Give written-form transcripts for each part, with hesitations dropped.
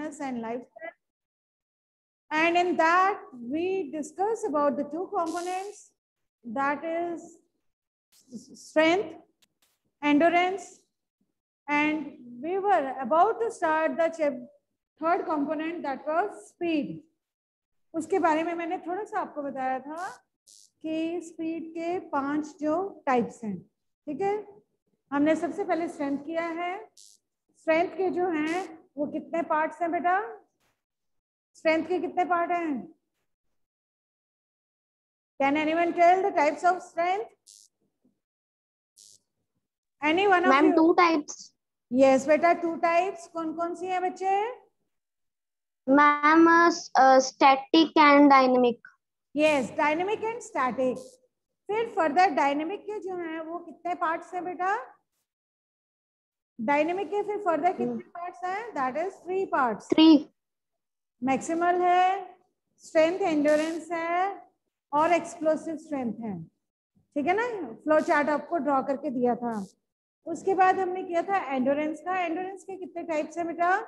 fitness and lifestyle. And in that, we discuss about the two components, that is strength, endurance, and we were about to start the third component, that was speed. उसके बारे में मैंने थोड़ा सा आपको बताया था कि स्पीड के 5 जो टाइप्स हैं, ठीक है। हमने सबसे पहले स्ट्रेंथ किया है। स्ट्रेंथ के जो हैं वो कितने पार्ट्स हैं बेटा? स्ट्रेंथ के कितने पार्ट हैं? Can anyone tell the types of strength? Any one of you? Ma'am 2 types. Yes बेटा, 2 टाइप्स। कौन कौन सी है बच्चे? Ma'am static and dynamic. Yes, dynamic and static. फिर फर्दर डायनेमिक के जो हैं वो कितने पार्ट्स हैं बेटा? डायनेमिक के फिर फर्दर कितने पार्ट्स हैं? That is 3 parts. 3। मैक्सिमल है, स्ट्रेंथ एंड्योरेंस है और एक्सप्लोसिव स्ट्रेंथ है, ठीक है ना। फ्लो चार्ट आपको ड्रॉ करके दिया था। उसके बाद हमने किया था एंड्योरेंस का। एंड्योरेंस के कितने टाइप्स हैं बेटा?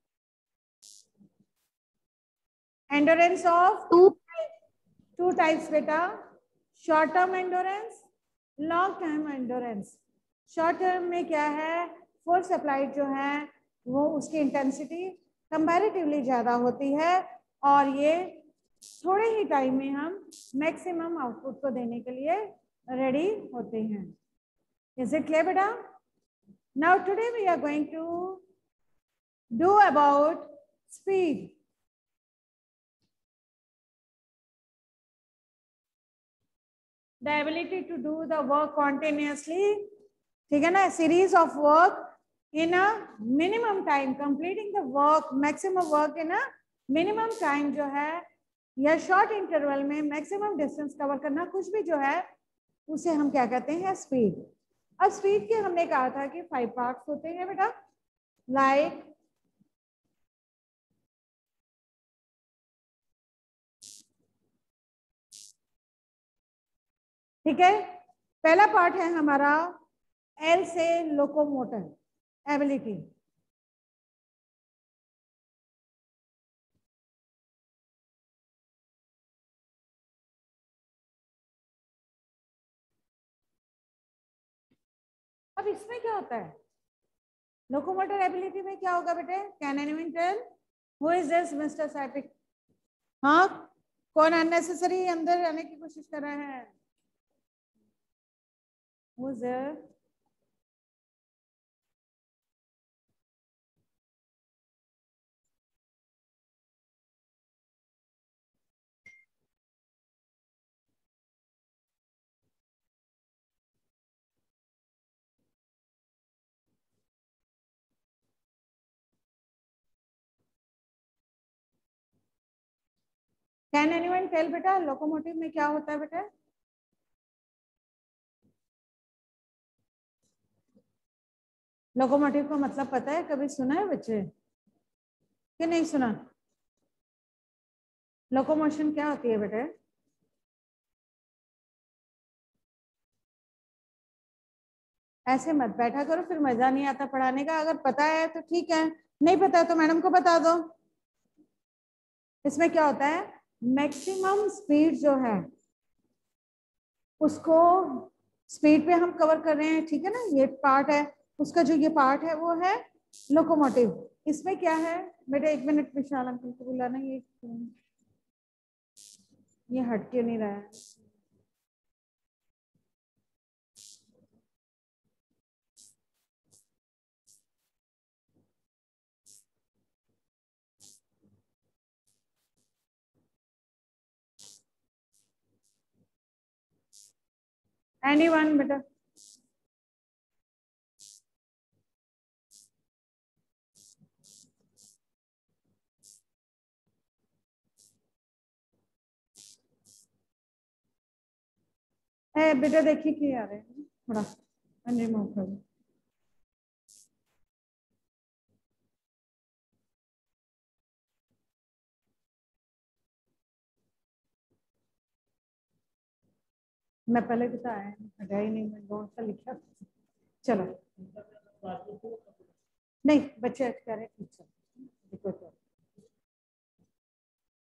एंड्योरेंस ऑफ 2 टाइप्स बेटा, short term endurance, long term endurance. Short term में क्या है, फोर्स अप्लाइड जो है वो उसकी इंटेंसिटी कंपैरेटिवली ज्यादा होती है और ये थोड़े ही टाइम में हम मैक्सिमम आउटपुट को देने के लिए रेडी होते हैं। इज इट क्लियर बेटा? Now today we are going to do about speed. The ability to do the work continuously, ठीक है ना, series of work in a minimum time, completing the work, maximum work in a minimum time जो है, या short interval में maximum distance cover करना, कुछ भी जो है उसे हम क्या कहते हैं? स्पीड। अब स्पीड के हमने कहा था कि 5 पार्ट्स होते हैं बेटा, लाइक ठीक है। पहला पार्ट है हमारा एल से लोकोमोटर एबिलिटी। अब इसमें क्या होता है? लोकोमोटर एबिलिटी में क्या होगा बेटे? Can anyone tell who is this mister सैपिक? हाँ, कौन अननेसेसरी अंदर आने की कोशिश कर रहे हैं? Who is there? Can anyone tell बेटा लोकोमोटिव में क्या होता है बेटा? लोकोमोटिव का मतलब पता है? कभी सुना है बच्चे कि नहीं सुना? लोकोमोशन क्या होती है बेटा? ऐसे मत बैठा करो, फिर मजा नहीं आता पढ़ाने का। अगर पता है तो ठीक है, नहीं पता है तो मैडम को बता दो। इसमें क्या होता है, मैक्सिमम स्पीड जो है उसको स्पीड पे हम कवर कर रहे हैं, ठीक है ना। ये पार्ट है उसका, जो ये पार्ट है वो है लोकोमोटिव। इसमें क्या है बेटा? 1 मिनट विशाल अंकल को बुलाना। ये हट क्यों नहीं रहा है? एनीवन बेटा? बेटा देखिए क्या आ रहे हैं, थोड़ा रिमूव कर दो। मैं पहले भी तो आया हटा ही नहीं, मैं नोट सा लिखा। चलो नहीं, बच्चे कह रहे ठीक है, देखो तो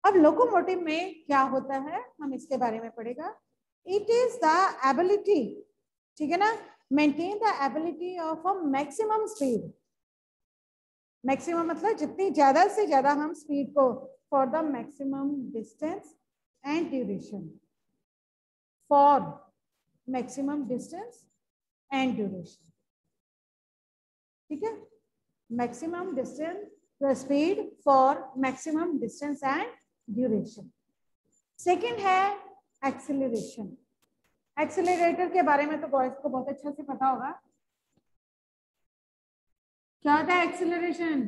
अब लोकोमोटिव में क्या होता है हम इसके बारे में पढ़ेगा। इट इज द एबिलिटी, ठीक है ना, maintain the ability of a maximum speed. Maximum मतलब जितनी ज्यादा से ज्यादा हम स्पीड को for the maximum distance and duration, for maximum distance and duration, ठीक है, maximum distance speed for maximum distance and duration. Second है एक्सेलरेशन। एक्सेलरेटर के बारे में तो बॉयज को बहुत अच्छा से पता होगा। क्या होता है एक्सेलरेशन?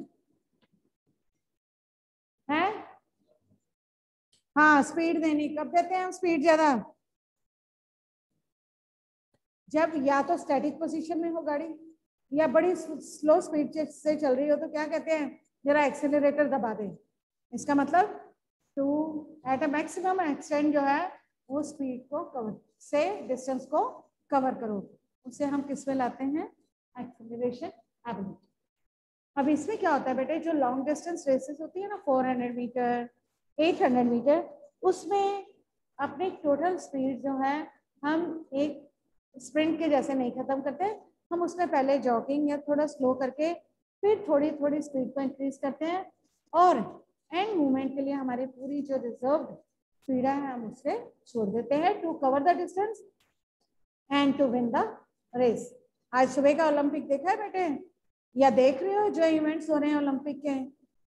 है हाँ, स्पीड देनी। कब देते हैं हम स्पीड ज्यादा? जब या तो स्टैटिक पोजीशन में हो गाड़ी या बड़ी स्लो स्पीड से चल रही हो, तो क्या कहते हैं, जरा एक्सेलरेटर दबा दे। इसका मतलब to at a maximum extent जो है वो स्पीड को कवर से डिस्टेंस को कवर करो, उसे हम किस में लाते हैं, एक्सेलरेशन एबिलिटी। अब इसमें क्या होता है बेटे, जो लॉन्ग डिस्टेंस रेसेस होती है ना, 400 मीटर 800 मीटर, उसमें अपनी टोटल स्पीड जो है हम एक स्प्रिंट के जैसे नहीं खत्म करते, हम उसमें पहले जॉगिंग या थोड़ा स्लो करके फिर थोड़ी थोड़ी स्पीड को इंक्रीज करते हैं, और एंड मूवमेंट के लिए हमारी पूरी जो रिजर्व स्पीड है हम उससे छोड़ देते हैं to cover the distance and to win the race. आज सुबह का ओलंपिक देखा है बेटे, या देख रहे हो जो इवेंट्स हो रहे हैं ओलंपिक के?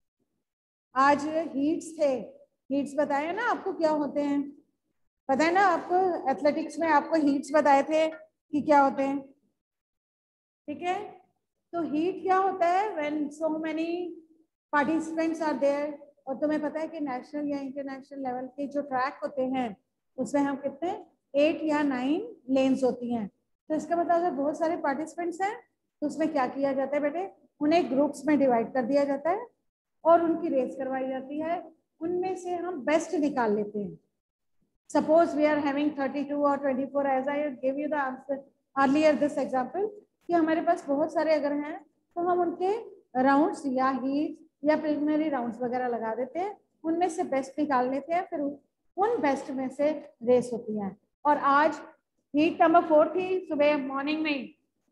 आज हीट्स थे, हीट्स बताए ना आपको क्या होते हैं, पता है ना आपको, एथलेटिक्स में आपको हीट्स बताए थे कि क्या होते हैं, ठीक है। तो हीट क्या होता है, when so many participants are there, और तुम्हें पता है कि नेशनल या इंटरनेशनल लेवल के जो ट्रैक होते हैं उसमें हम कितने 8 या 9 लेन्स होती हैं। तो इसका मतलब अगर बहुत सारे पार्टिसिपेंट्स हैं तो उसमें क्या किया जाता है बेटे, उन्हें ग्रुप्स में डिवाइड कर दिया जाता है और उनकी रेस करवाई जाती है, उनमें से हम बेस्ट निकाल लेते हैं। Suppose we are having 32 or 24, as I gave you the answer earlier this example, कि हमारे पास बहुत सारे अगर हैं तो हम उनके राउंड्स या हीट या प्रिलिमिनरी राउंड्स वगैरह लगा देते हैं, उनमें से बेस्ट निकाल लेते हैं, फिर उन बेस्ट में से रेस होती है। और आज हीट नंबर 4 थी, सुबह मॉर्निंग में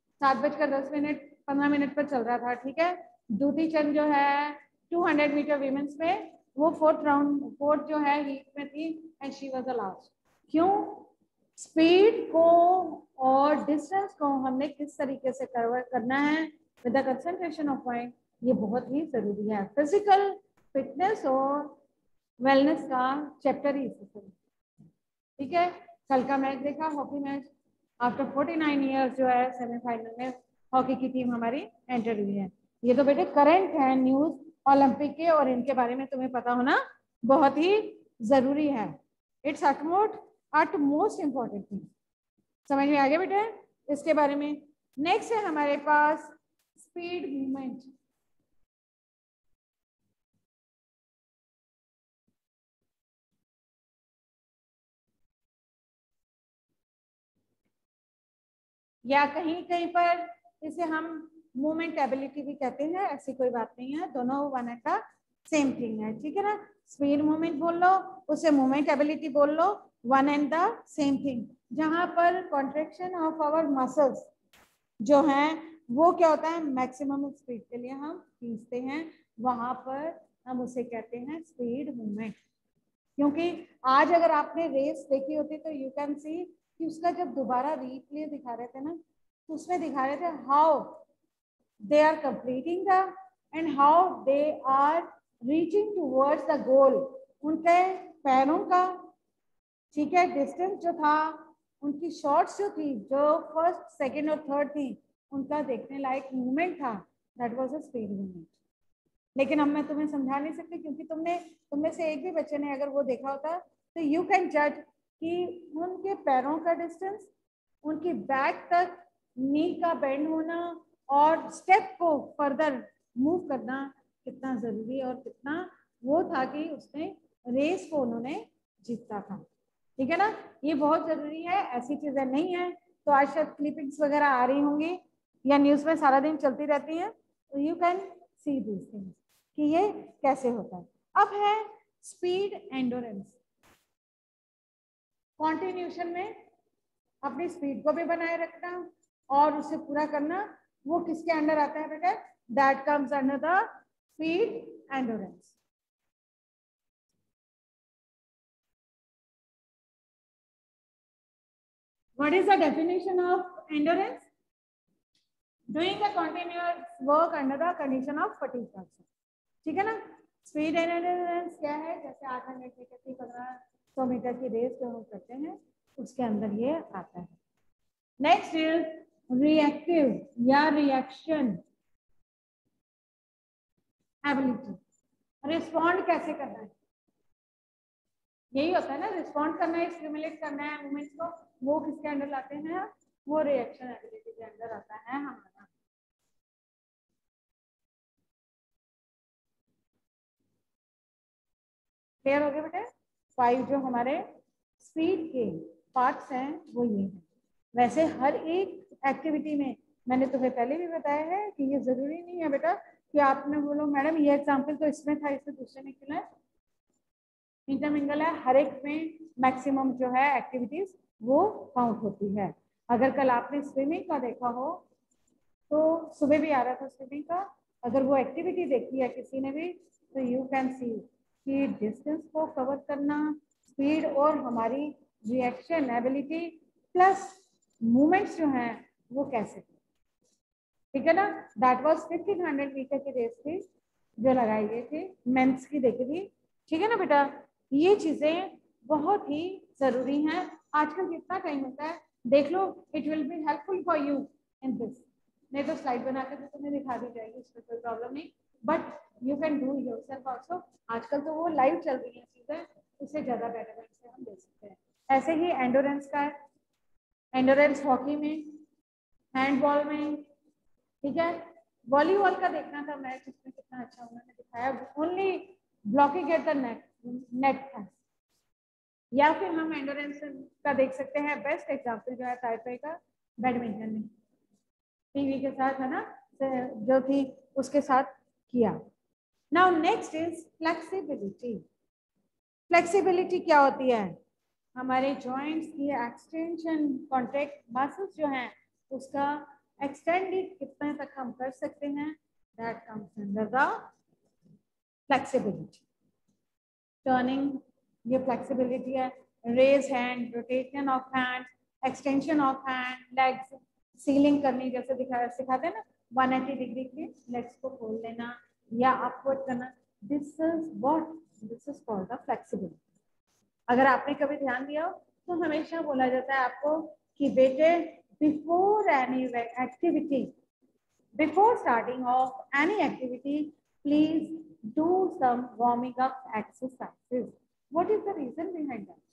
7:10 15 पर चल रहा था, ठीक है। दूती चंद जो है 200 मीटर वीमेंस में वो फोर्थ जो है हीट में थी and she was the last. क्यों? स्पीड को और डिस्टेंस को हमने किस तरीके से कवर करना है with the concentration of mind, ये बहुत ही जरूरी है। फिजिकल फिटनेस और वेलनेस का चैप्टर ही इसी से, ठीक है। कल का मैच देखा, हॉकी मैच, आफ्टर 49 ईयर्स जो है सेमीफाइनल में हॉकी की टीम हमारी एंटर हुई है। ये तो बेटे करंट है न्यूज ओलंपिक के, और इनके बारे में तुम्हें पता होना बहुत ही जरूरी है। It's utmost important thing. समझ में आ गया बेटे इसके बारे में? नेक्स्ट है हमारे पास स्पीड मूवमेंट। या कहीं कहीं पर इसे हम मूवमेंट एबिलिटी भी कहते हैं, ऐसी कोई बात नहीं है, दोनों one and the same thing है, ठीक है ना। स्पीड मूवमेंट बोल लो, उसे मूवमेंट एबिलिटी बोल लो, one and the same thing. जहां पर कॉन्ट्रैक्शन ऑफ आवर मसल्स जो हैं वो क्या होता है, मैक्सिमम स्पीड के लिए हम खींचते हैं, वहां पर हम उसे कहते हैं स्पीड मूवमेंट। क्योंकि आज अगर आपने रेस देखी होती तो यू कैन सी कि उसका जब दोबारा रीप्ले दिखा रहे थे ना, तो उसमें दिखा रहे थे how they are completing the end how they are reaching towards the goal. उनके पैरों का, ठीक है, डिस्टेंस जो था, उनकी शॉट्स जो थी, जो फर्स्ट सेकंड और थर्ड थी, उनका देखने लायक मूवमेंट था, that was a speed movement. लेकिन अब मैं तुम्हें समझा नहीं सकती, क्योंकि तुमने से एक भी बच्चे ने अगर वो देखा होता तो यू कैन जज कि उनके पैरों का डिस्टेंस, उनकी बैक तक नी का बेंड होना और स्टेप को फर्दर मूव करना कितना जरूरी और कितना वो था कि उसने रेस को उन्होंने जीता था, ठीक है ना। ये बहुत जरूरी है, ऐसी चीजें नहीं है तो आज शायद क्लिपिंग्स वगैरह आ रही होंगी या न्यूज में सारा दिन चलती रहती है, तो you can see this things कि ये कैसे होता है। अब है स्पीड एंडोरेंस, कॉन्टिन्यूशन में अपनी स्पीड को भी बनाए रखना और उसे पूरा करना, वो किसके अंडर आता है बेटा? That comes under the speed endurance. What is the definition of endurance? Doing a continuous work under the condition of fatigue also. ठीक है ना? स्पीड एंडोरेंस क्या है? जैसे 8 मीटर की 1500 मीटर की रेस जो हम करते हैं उसके अंदर ये आता है। नेक्स्ट इज रिएक्टिव या रिएक्शन एबिलिटी। रिस्पॉन्ड कैसे करना है? यही होता है ना, रिस्पॉन्ड करना है, स्टिमुलेट करना है मूवमेंट्स को, वो किसके अंडर लाते हैं? वो रिएक्शन एबिलिटी के अंदर आता है हमारा। क्लियर हो गया बेटे? 5 जो हमारे स्पीड के पार्ट्स हैं वो ये हैं। वैसे हर एक एक्टिविटी में मैंने तुम्हें पहले भी बताया है कि ये जरूरी नहीं है बेटा कि आपने बोलो मैडम ये एग्जाम्पल तो इसमें था, इससे दूसरे में क्यों है? इंटरमिंगल है, हर एक में मैक्सिमम जो है एक्टिविटीज वो काउंट होती है। अगर कल आपने स्विमिंग का देखा हो तो सुबह भी आ रहा था स्विमिंग का, अगर वो एक्टिविटी देखी है किसी ने भी तो यू कैन सी कि डिस्टेंस को कवर करना, स्पीड और हमारी रिएक्शन एबिलिटी प्लस मूवमेंट्स जो हैं वो कैसे, ठीक है ना? दैट वाज 1500 मीटर की रेस थी जो लगाई गई थी, मेंस की देखी थी, ठीक है ना बेटा? ये चीजें बहुत ही जरूरी हैं। आजकल कितना टाइम होता है देख लो, it will be helpful for you in this. नहीं तो स्लाइड बना के तो तुम्हें दिखा दी जाएगी, इसमें कोई प्रॉब्लम नहीं, but you can do yourself also. आजकल तो वो लाइव चल रही है चीजें, उससे ज्यादा बेटर से हम देख सकते हैं। ऐसे ही एंडोरेंस का है, एंडोरेंस हॉकी में, हैंडबॉल में, ठीक है? वॉलीबॉल का देखना था मैच, इसमें कितना अच्छा उन्होंने दिखाया, only blocking at the net था। या फिर हम एंडोरेंस का देख सकते हैं, बेस्ट एग्जांपल जो है ताइपे का बैडमिंटन में टीवी के साथ है ना, जो थी उसके साथ किया। Now next is flexibility. Flexibility क्या होती है? हमारे जॉइंट्स की एक्सटेंशन, कॉन्ट्रैक्ट मसल्स जो हैं उसका एक्सटेंडेड कितने तक हम कर सकते हैं, that comes under the flexibility. Turning ये फ्लेक्सिबिलिटी है, raise hand, rotation of hand, extension of hand, legs ceiling करनी, जैसे सिखाते हैं ना 180 डिग्री के लेग्स को खोल लेना या अपवर्ड करना, this is what, this is called the flexibility. अगर आपने कभी ध्यान दिया हो तो हमेशा बोला जाता है आपको कि बेटे before any activity, before starting of any activity please do some warming up exercises. What is the reason behind that?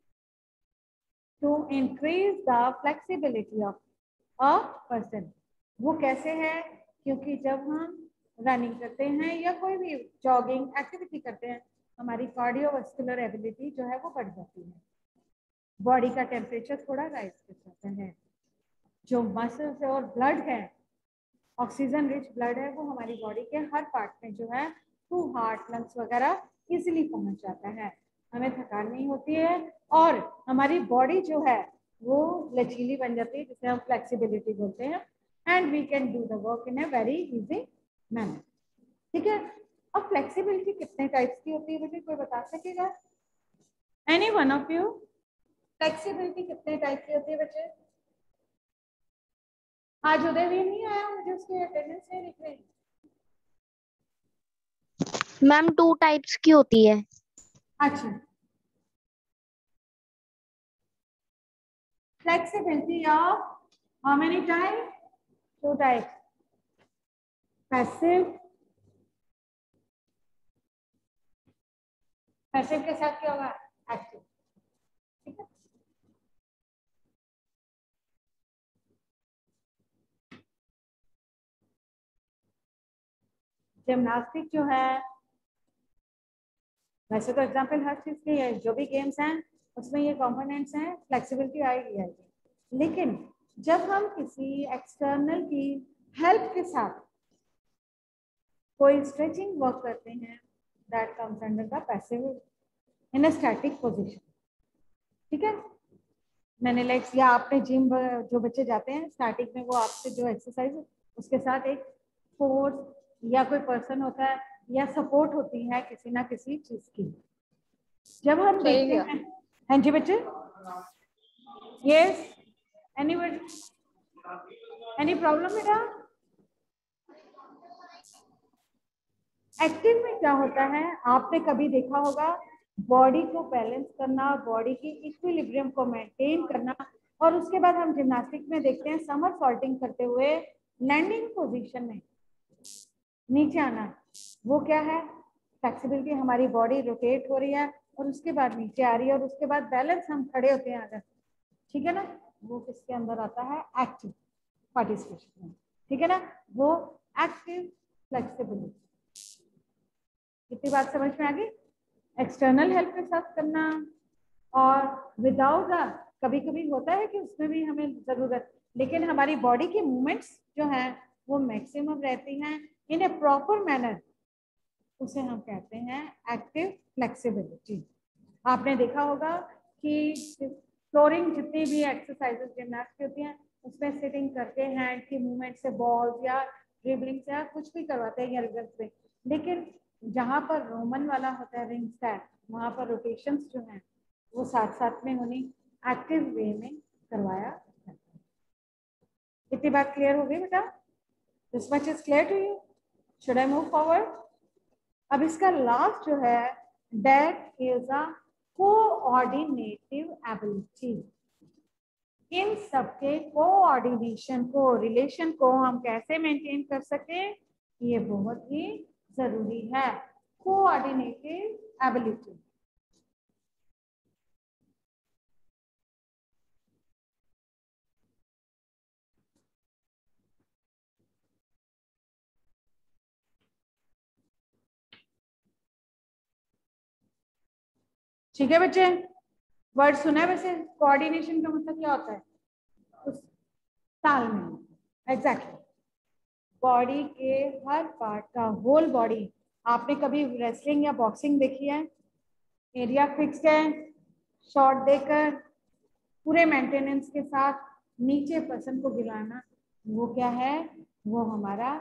To increase the flexibility of a person. वो कैसे है? क्योंकि जब हम रनिंग करते हैं या कोई भी जॉगिंग एक्टिविटी करते हैं हमारी कार्डियोवास्कुलर एबिलिटी जो है वो बढ़ जाती है, बॉडी का टेम्परेचर थोड़ा राइज कर जाता है, जो मसल्स और ब्लड है, ऑक्सीजन रिच ब्लड है, वो हमारी बॉडी के हर पार्ट में जो है थ्रू हार्ट, लंग्स वगैरह इजीली पहुंच जाता है, हमें थकान नहीं होती है और हमारी बॉडी जो है वो लचीली बन जाती है, जिसे हम फ्लेक्सिबिलिटी बोलते हैं, and we can do the work in a very easy manner, ठीक है? अब फ्लेक्सिबिलिटी कितने टाइप्स की होती है बेटे, कोई बता सकेगा? Any one of you? Flexibility कितने टाइप की होती है बच्चे? आज उदय भी नहीं आया, मुझे उसके अटेंडेंस नहीं दिख रही। मैम 2 टाइप्स की होती है। अच्छा, flexibility of how many type? 2 types, passive, passive के साथ क्या होगा? एक्टिव, ठीक है? जिम्नास्टिक जो है, वैसे तो एग्जाम्पल हर चीज की है, जो भी गेम्स हैं उसमें ये कंपोनेंट्स हैं, फ्लेक्सिबिलिटी आएगी, लेकिन जब हम किसी एक्सटर्नल की हेल्प के साथ कोई स्ट्रेचिंग वर्क करते हैं that comes under the passive in a static position. ठीक है, मैंने लाइक या आपने जिम जो बच्चे जाते हैं स्टार्टिंग में, वो आपसे जो एक्सरसाइज उसके साथ एक फोर्स या कोई पर्सन होता है या सपोर्ट होती है किसी ना किसी चीज की। जब हम देखते हैं, हाँ जी बच्चे, यस, एनी प्रॉब्लम बेटा? एक्टिव में क्या होता है, आपने कभी देखा होगा, बॉडी को बैलेंस करना, बॉडी की इक्विलिब्रियम को मेंटेन करना, और उसके बाद हम जिम्नास्टिक में देखते हैं समरसॉल्टिंग करते हुए लैंडिंग पोजीशन में नीचे आना। वो क्या है? फ्लेक्सिबिलिटी, हमारी बॉडी रोटेट हो रही है और उसके बाद नीचे आ रही है और उसके बाद बैलेंस, हम खड़े होते हैं अगर, ठीक है ना, वो किसके अंदर आता है? एक्टिव पार्टिसिपेशन में। ठीक है ना, वो एक्टिव फ्लेक्सिबिलिटी। इतनी बात समझ में आ गई? एक्सटर्नल हेल्प के साथ करना और विदाउट, कभी कभी होता है कि उसमें भी हमें जरूरत, लेकिन हमारी बॉडी की मूवमेंट्स जो है वो मैक्सिमम रहती हैं इन ए प्रॉपर मैनर, उसे हम कहते हैं एक्टिव फ्लेक्सिबिलिटी। आपने देखा होगा कि फ्लोरिंग जितनी भी एक्सरसाइजेस जिम्नास्ट की होती हैं उसमें सिटिंग करके हैंड की मूवमेंट से बॉल्स या ड्रिबलिंग से या कुछ भी करवाते हैं या रिवर्स पे, लेकिन जहाँ पर रोमन वाला होता है रिंग स्टैक, वहाँ पर रोटेशंस जो हैं वो साथ साथ में होनी एक्टिव वे में करवाया जाता है। इतनी बात क्लियर हो गई बेटा? This much is clear to you? Should I move forward? अब इसका लास्ट जो है, that is a coordinative ability. इन सबके कोऑर्डिनेशन को, रिलेशन को हम कैसे मेंटेन कर सके, ये बहुत ही जरूरी है। Coordinative ability. ठीक है बच्चे, वर्ड सुना है वैसे? कोऑर्डिनेशन का मतलब क्या होता है? उस तालमेल। एग्जैक्टली, बॉडी के हर पार्ट का, होल बॉडी। आपने कभी रेसलिंग या बॉक्सिंग देखी है? एरिया फिक्स्ड है, शॉट देकर पूरे मेंटेनेंस के साथ नीचे पर्सन को गिराना, वो क्या है? वो हमारा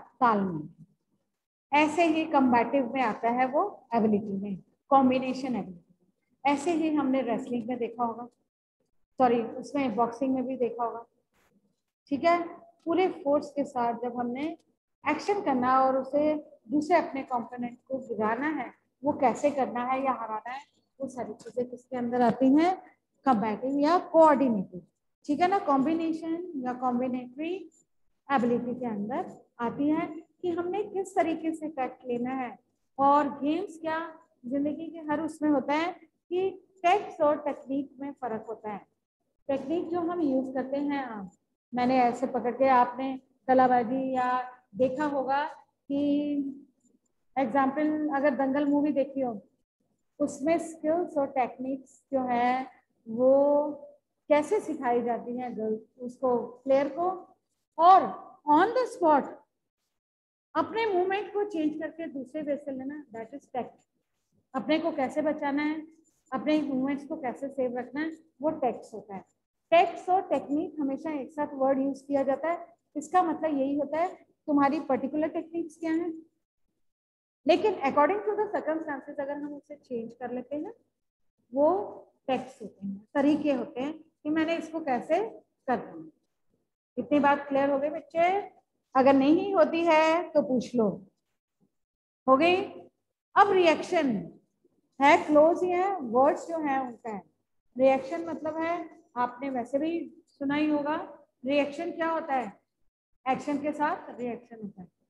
तालमेल। ऐसे ही कम्बैटिव में आता है वो एबिलिटी में, कॉम्बिनेशन एबिलिटी। ऐसे ही हमने रेसलिंग में देखा होगा, सॉरी उसमें बॉक्सिंग में भी देखा होगा। ठीक है, पूरे फोर्स के साथ जब हमने एक्शन करना और उसे दूसरे अपने कंपोनेंट को गिराना है, वो कैसे करना है या हराना है, वो सारी चीजें किसके अंदर आती हैं? कम्बैटिव या कोऑर्डिनेटिव। ठीक है ना, कॉम्बिनेशन या कॉम्बिनेटरी एबिलिटी के अंदर आती है कि हमने किस तरीके से टैक्ट लेना है। और गेम्स क्या, जिंदगी के हर उसमें होता है कि टेक्स्ट और टेक्निक में फर्क होता है। टेक्निक जो हम यूज करते हैं, मैंने ऐसे पकड़ के, आपने कलाबाजी या देखा होगा कि एग्जाम्पल अगर दंगल मूवी देखी हो, उसमें स्किल्स और टेक्निक्स जो है वो कैसे सिखाई जाती हैं गर्ल्स उसको, प्लेयर को, और ऑन द स्पॉट अपने मूवमेंट को चेंज करके दूसरे वे से लेना, दैट इज टेक्ट। अपने को कैसे बचाना है, अपने मूवमेंट्स को कैसे सेव रखना है, वो टेक्ट्स होता है। टेक्ट्स और टेक्निक हमेशा एक साथ वर्ड यूज किया जाता है। इसका मतलब यही होता है तुम्हारी पर्टिकुलर टेक्निक्स क्या है, लेकिन अकॉर्डिंग टू द सर्कमस्टांसेस अगर हम उसे चेंज कर लेते हैं, वो टेक्ट्स होते हैं, तरीके होते हैं कि मैंने इसको कैसे करना है। इतनी बात क्लियर हो गई बच्चे? अगर नहीं होती है तो पूछ लो। हो गई? अब रिएक्शन है, क्लोज ही है, वर्ड्स जो है उनका है। रिएक्शन मतलब है, आपने वैसे भी सुना ही होगा, रिएक्शन क्या होता है? एक्शन के साथ रिएक्शन होता है।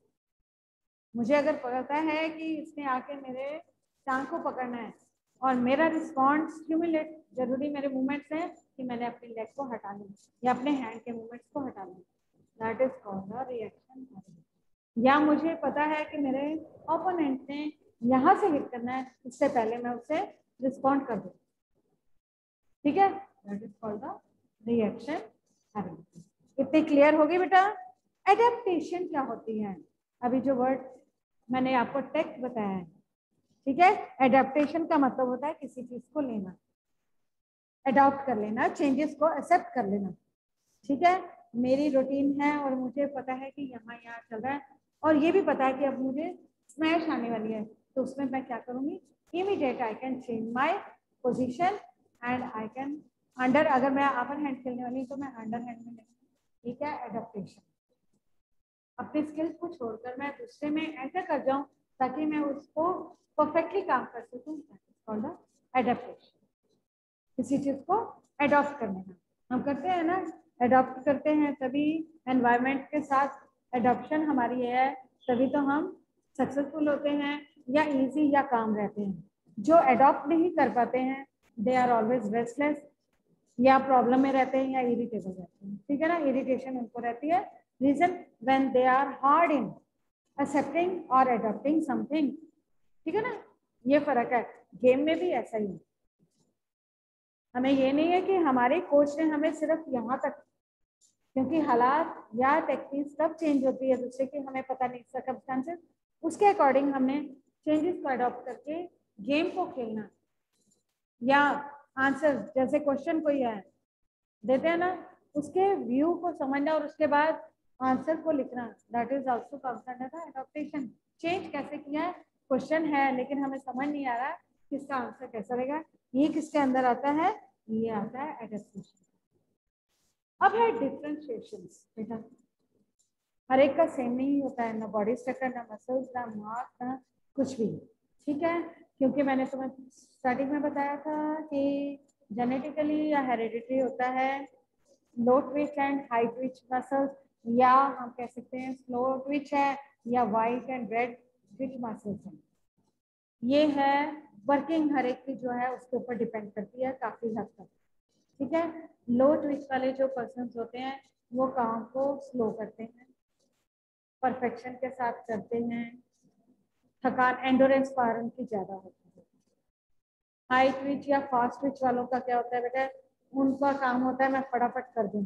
मुझे अगर पता है कि इसने आके मेरे टांग को पकड़ना है और मेरा रिस्पॉन्स क्यूमुलेट, जरूरी मेरे मूवमेंट्स हैं कि मैंने अपने लेग को हटा लिया या अपने हैंड के मूवमेंट्स को हटा लिया, that is called the reaction. या मुझे पता है कि मेरे ओपोनेंट ने यहाँ से हिट करना है, इससे पहले मैं उसे रिस्पॉन्ड कर दूँ। ठीक है, that is called the reaction ability. इतनी क्लियर होगी बेटा? एडेप्टेशन क्या होती है? अभी जो वर्ड मैंने आपको टेक्ट बताया है, ठीक है। एडेप्टेशन का मतलब होता है किसी चीज को लेना, अडॉप्ट कर लेना, चेंजेस को एक्सेप्ट कर लेना। ठीक है, मेरी रूटीन है और मुझे पता है कि यहाँ यहाँ चल रहा है और ये भी पता है कि अब मुझे स्मैश आने वाली है, तो उसमें मैं क्या करूँगी, immediate I can change my position and I can under, अगर मैं अपर हैंड खेलने वाली हूँ तो मैं अंडर हैंड में नहीं। ठीक है, एडेप्टेशन। अपने स्किल्स को छोड़कर मैं दूसरे में ऐसा कर जाऊं ताकि मैं उसको परफेक्टली काम कर सकूं, एडेप्टेशन। किसी चीज को एडॉप्ट करने का हम करते हैं ना, एडॉप्ट करते हैं तभी एनवायरनमेंट के साथ एडॉप्शन हमारी है, तभी तो हम सक्सेसफुल होते हैं या इजी या काम रहते हैं। जो एडॉप्ट नहीं कर पाते हैं दे आर ऑलवेज रेस्टलेस, या प्रॉब्लम में रहते हैं या इरिटेबल रहते हैं। ठीक है ना, इरिटेशन उनको रहती है, reason when they are hard in accepting और एडॉप्टिंग समथिंग। ठीक है ना, ये फर्क है। गेम में भी ऐसा ही है, हमें ये नहीं है कि हमारे कोच ने हमें सिर्फ यहाँ तक, क्योंकि हालात या टेक्निक्स कब चेंज होती है दूसरे की हमें पता नहीं, सर्कमस्टांसेस उसके अकॉर्डिंग हमने चेंजेस को अडॉप्ट करके गेम को खेलना, या आंसर जैसे क्वेश्चन कोई है देते हैं ना, उसके व्यू को समझना और उसके बाद आंसर को लिखना, that is also counted as adaptation. Change कैसे किया है, क्वेश्चन है लेकिन हमें समझ नहीं आ रहा किसका आंसर कैसा रहेगा, ये किसके अंदर आता है, ये आता है एडेप्टेशन। अब है डिफरेंशिएशन। बेटा हर एक का सेम नहीं होता है, ना बॉडी स्ट्रक्चर, ना मसल्स, ना मास, ना कुछ भी। ठीक है, क्योंकि मैंने तुम्हें स्टार्टिंग में बताया था कि जेनेटिकली या हेरिडिटरी होता है low twitch and high twitch muscles, या हम कह सकते हैं स्लो ट्विच है या white and red twitch muscles है। ये है वर्किंग हर एक की जो है उसके ऊपर डिपेंड करती है काफी हद तक। ठीक है, लो ट्विच वाले जो पर्सन होते हैं वो काम को स्लो करते हैं, परफेक्शन के साथ करते हैं, थकान एंडोरेंस पावर उनकी ज्यादा होती है। हाई ट्विच या फास्ट ट्विच वालों का क्या होता है बेटा, उनका काम होता है मैं फटाफट कर दूं,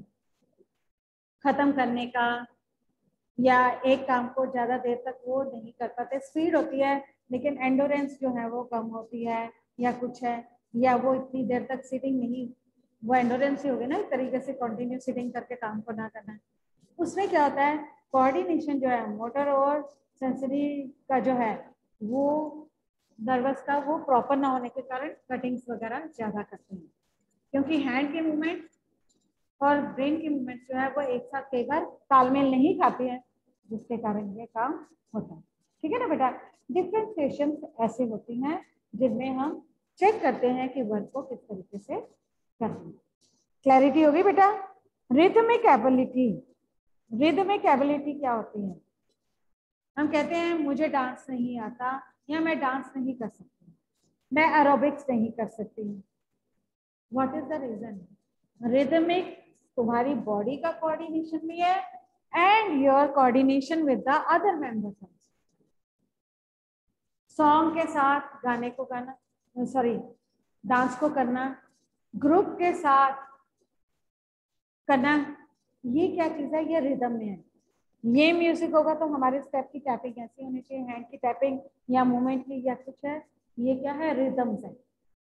खत्म करने का, या एक काम को ज्यादा देर तक वो नहीं कर पाते, स्पीड होती है लेकिन एंडोरेंस जो है वो कम होती है या कुछ है, या वो इतनी देर तक सिटिंग नहीं, वो एंडोरेंस ही होगी ना एक तरीके से कंटिन्यू सिटिंग करके काम को ना करना। उसमें क्या होता है, कोऑर्डिनेशन जो है मोटर और सेंसरी का जो है वो नर्वस का वो प्रॉपर ना होने के कारण कटिंग्स वगैरह ज्यादा करते हैं, क्योंकि हैंड के मूवमेंट और ब्रेन की मूवमेंट जो है वो एक साथ कई बार तालमेल नहीं खाती है, जिसके कारण ये काम होता है। ठीक है ना बेटा, डिफरेंशिएशन ऐसे होती हैं जिनमें हम चेक करते हैं कि वर्क को किस तरीके से करना है। क्लैरिटी होगी बेटा। रिदमिक एबिलिटी, रिदमिक एबिलिटी क्या होती है, हम कहते हैं मुझे डांस नहीं आता या मैं डांस नहीं कर सकती, मैं एरोबिक्स नहीं कर सकती। What is the reason, rhythmic तुम्हारी बॉडी का कोऑर्डिनेशन भी है and your coordination with the other members. Song के साथ गाने को गाना, सॉरी डांस को करना, ग्रुप के साथ करना, ये क्या चीज है, ये रिदम में है। ये म्यूजिक होगा तो हमारे स्टेप की टैपिंग ऐसी होनी चाहिए, हैंड की टैपिंग या मूवमेंट की या कुछ है, ये क्या है, रिदम्स है।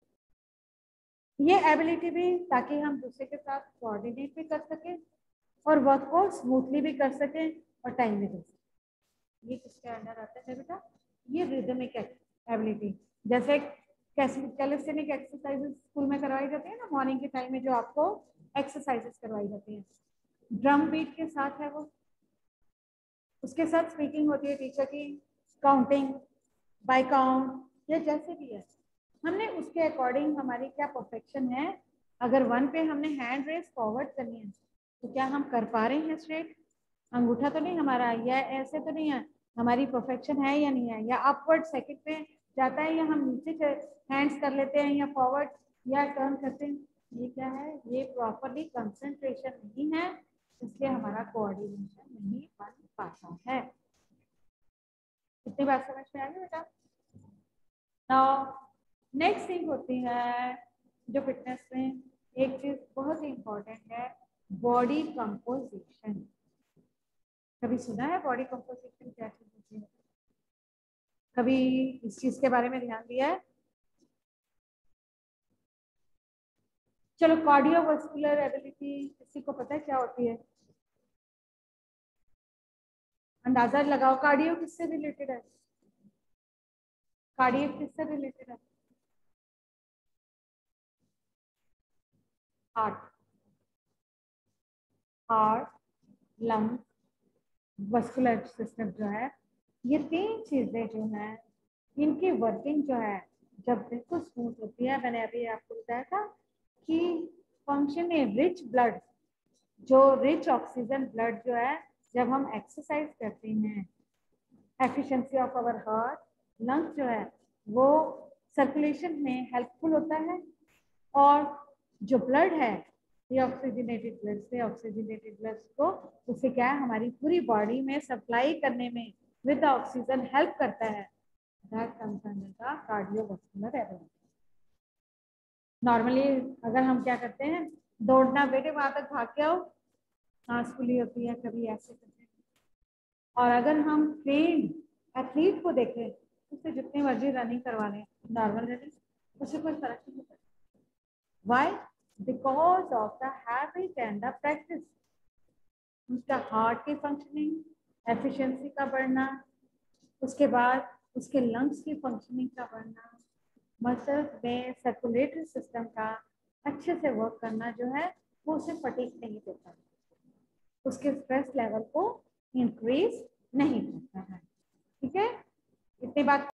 ये एबिलिटी भी ताकि हम दूसरे के साथ कोऑर्डिनेट भी कर सकें और वर्क को स्मूथली भी कर सकें और टाइम भी दे सकें। ये किसके अंडर आता है बेटा, ये रिदमिक एबिलिटी। जैसे कैलिस्थेनिक एक्सरसाइजेस स्कूल में करवाई जाती है ना मॉर्निंग के टाइम में, जो आपको एक्सरसाइजेस करवाई जाती हैं, ड्रम बीट के साथ है वो, उसके साथ स्पीकिंग होती है टीचर की, काउंटिंग बाय काउंट या जैसे भी है, हमने उसके अकॉर्डिंग हमारी क्या परफेक्शन है। अगर 1 पे हमने हैंड रेस फॉरवर्ड करनी है तो क्या हम कर पा रहे हैं स्ट्रेट, अंगूठा तो नहीं हमारा या ऐसे तो नहीं है, हमारी परफेक्शन है या नहीं है, या अपवर्ड सेकंड पे जाता है या हम नीचे हैंड्स कर लेते हैं या फॉरवर्ड या टर्न करते हैं, ये क्या है, ये प्रॉपरली कंसंट्रेशन नहीं है, इसलिए हमारा कोऑर्डिनेशन नहीं बन पाता है। कितनी बात समझ में आ गई बेटा। नाउ नेक्स्ट थिंग होती है जो फिटनेस में एक चीज बहुत ही इंपॉर्टेंट है, बॉडी कंपोजिशन। कभी सुना है बॉडी कंपोजिशन क्या चीज होती है, कभी इस चीज के बारे में ध्यान दिया है? चलो, कार्डियोवास्कुलर एबिलिटी किसी को पता है क्या होती है? अंदाजा लगाओ, कार्डियो किससे रिलेटेड है? कार्डियक किससे रिलेटेड है? Heart, heart, lung, vascular system जो है, ये तीन चीजें जो हैं इनकी वर्किंग जो है जब बिल्कुल स्मूथ होती है, मैंने अभी आपको बताया था कि फंक्शन है रिच ब्लड, जो रिच ऑक्सीजन ब्लड जो है जब हम एक्सरसाइज करते हैं, efficiency of our heart, lungs जो है वो सर्कुलेशन में हेल्पफुल होता है, और जो ब्लड है ये ऑक्सीजनेटेड ब्लड से, ऑक्सीजनेटेड ब्लड को उससे क्या है हमारी पूरी बॉडी में सप्लाई करने में विद ऑक्सीजन हेल्प करता है। That comes under the cardiovascular ability. Normally अगर हम क्या करते हैं, दौड़ना, बेटे वहां तक भाग के आओ, सांस फूली होती है, कभी ऐसे करते हैं। और अगर हम ट्रेन एथलीट को देखें, उससे जितनी मर्जी रनिंग करवा लें, नॉर्मल रनिंग, उससे कोई फर्क नहीं पड़ता। Why? Because of the habit and the practice. उसका हार्ट की फंक्शनिंग, एफिशिएंसी का बढ़ना, उसके बाद उसके लंग्स की फंक्शनिंग का बढ़ना, मसल्स में सर्कुलेटरी सिस्टम का अच्छे से वर्क करना जो है वो उसे फटीग नहीं देता, उसके स्ट्रेस लेवल को इंक्रीज नहीं करता है। ठीक है, इतनी बात